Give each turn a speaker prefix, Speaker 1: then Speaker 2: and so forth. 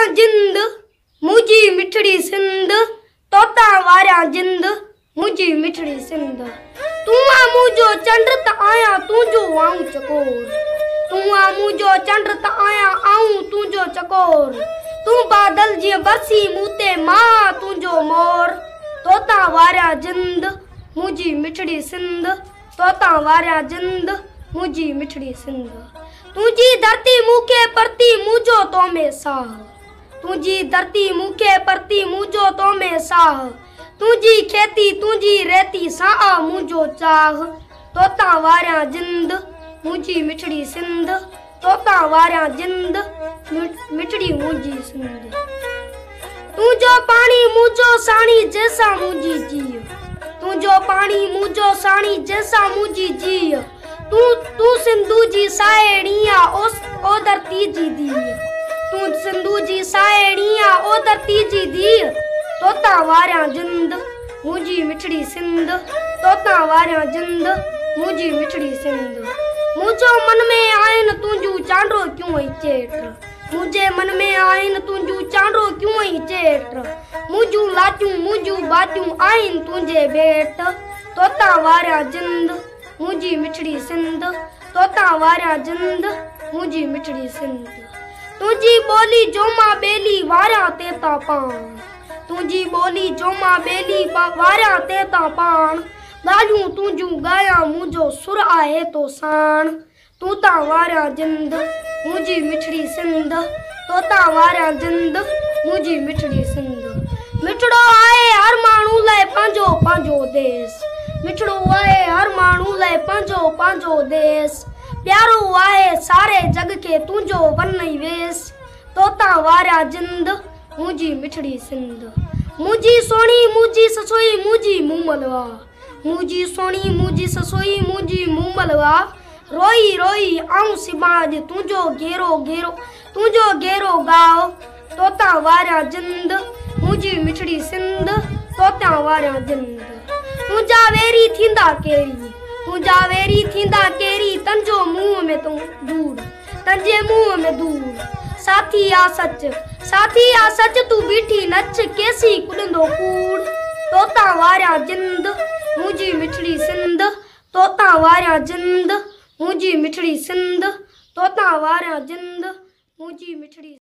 Speaker 1: जिंद मुझी मिठड़ी सिंध, तोता वारा जिंद मुझी मिठड़ी सिंध। तू आ मुझो चंड त आया तुझो आऊं चकोर, तू आ मुझो चंड त आया आऊं तुझो चकोर। तू बादल जी बसी मूते मां तुझो मोर, तोता वारा जिंद मुझी मिठड़ी सिंध, तोता वारा जिंद मुझी मिठड़ी सिंध। तुझी धरती मुखे परती मुझो तो में साह, तुझी धरती मुखे परती मुझो तो में साह। तुझी खेती तुझी रेती सा मुझो चाह, तोता वारा जिंद मुझी मिठड़ी सिंध, तोता वारा जिंद मिठड़ी मुझी सिंध। तुझो पानी मुझो साणी जैसा मुझी जीव, तुझो पानी मुझो साणी जैसा मुझी जीव। तू सिंधु जी साहेड़िया ओ धरती जी दी, तू सिंधु जी साहेड़िया ओ धरती जी दी। तोता वारा जिंद मुझी मिठड़ी सिंध, तोता वारा जिंद मुझी मिठड़ी सिंध। मुझो मन में आइन तुझू चांडो क्यों ही चेट, मुझे मन में आइन तुझू चांडो क्यों ही चेट। मुझू लाचू मुझू बाचू आइन तुझे बेट, तोता वारा जिंद मुझी मिठड़ी सिंध, तोता वारा जिंद मुझी मिठड़ी सिंध। तुझी बोली जो मां बेली वारा तेता पान, तुझी बोली जो मां बेली वारा तेता पान। गाजू तुझू गाया मुझो सुर आए तो सान, तोता वारा जिंद मुझी मिठड़ी सिंध, तोता वारा जिंद मुझी मिठड़ी सिंध। मिठड़ो आए हर मानू लाए पांजो पांजो देश, मिठड़ो आए हर मानू लाए पांजो पांजो देश। प्यारो आए सारे जग के तुझो वन वेश, तोता वारा जिंद मुझी मिठड़ी सिंध। मुझी सोनी मुझी ससोई मुझी मुमलवा, मुझी सोनी मुझी ससोई मुझी मुमलवा। रोई रोई आऊं सिमाज तुझो घेरो घेरो, तुझो घेरो गाओ, तोता वारा जिंद मुझी मिठड़ी सिंध, तोता वारा जिंद। तुझा वेरी थींदा केरी, तुझा वेरी थींदा केरी, तंजो मुंह में तू दूर, तंजे मुंह में दूर। साथी आ सच तू बीठी नच कैसी कुडंदो कूड़, तोता वारा जिंद मुझी मिठड़ी सिंध, तोता वारा जिंद मुझी मिठड़ी सिंध, तोता वारा जिंद मुझी मिठड़ी।